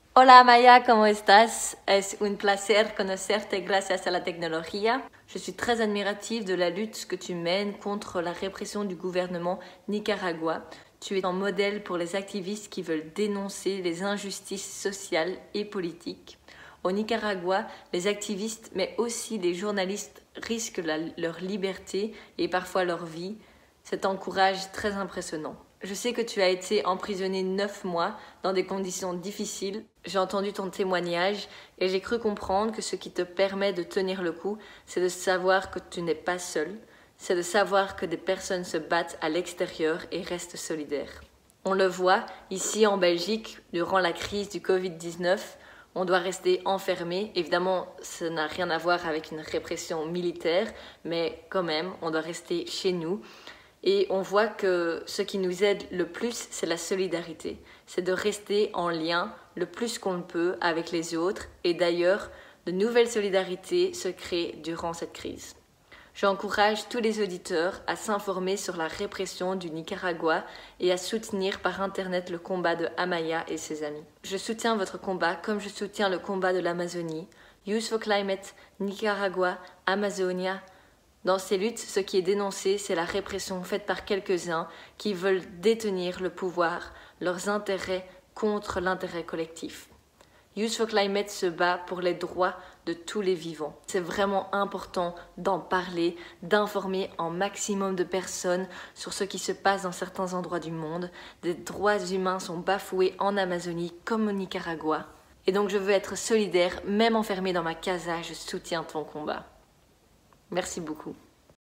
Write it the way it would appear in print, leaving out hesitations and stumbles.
Hola Maya, ¿cómo estás? Es un placer conocerte gracias a la tecnología. Je suis très admirative de la lutte que tu mènes contre la répression du gouvernement nicaragua. Tu es un modèle pour les activistes qui veulent dénoncer les injustices sociales et politiques. Au Nicaragua, les activistes, mais aussi les journalistes risquent leur liberté et parfois leur vie. C'est un courage très impressionnant. Je sais que tu as été emprisonné 9 mois dans des conditions difficiles. J'ai entendu ton témoignage et j'ai cru comprendre que ce qui te permet de tenir le coup, c'est de savoir que tu n'es pas seul. C'est de savoir que des personnes se battent à l'extérieur et restent solidaires. On le voit ici en Belgique, durant la crise du Covid-19, on doit rester enfermé. Évidemment, ça n'a rien à voir avec une répression militaire, mais quand même, on doit rester chez nous. Et on voit que ce qui nous aide le plus, c'est la solidarité. C'est de rester en lien le plus qu'on le peut avec les autres. Et d'ailleurs, de nouvelles solidarités se créent durant cette crise. J'encourage tous les auditeurs à s'informer sur la répression du Nicaragua et à soutenir par Internet le combat de Amaya et ses amis. Je soutiens votre combat comme je soutiens le combat de l'Amazonie. Youth for Climate, Nicaragua, Amazonia. Dans ces luttes, ce qui est dénoncé, c'est la répression faite par quelques-uns qui veulent détenir le pouvoir, leurs intérêts contre l'intérêt collectif. Youth for Climate se bat pour les droits de tous les vivants. C'est vraiment important d'en parler, d'informer un maximum de personnes sur ce qui se passe dans certains endroits du monde. Des droits humains sont bafoués en Amazonie comme au Nicaragua. Et donc je veux être solidaire, même enfermée dans ma casa, je soutiens ton combat. Merci beaucoup.